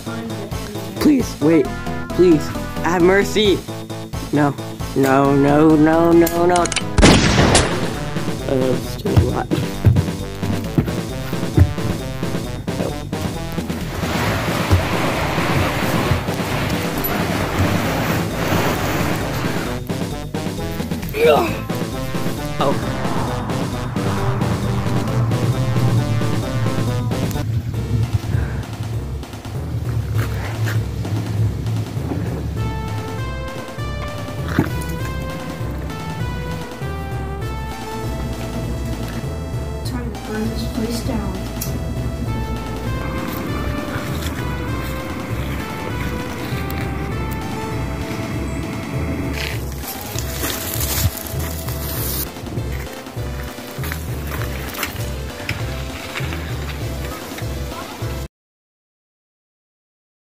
Please, wait. Please, have mercy. No, no, no, no, no, no. It's doing a lot. Ugh.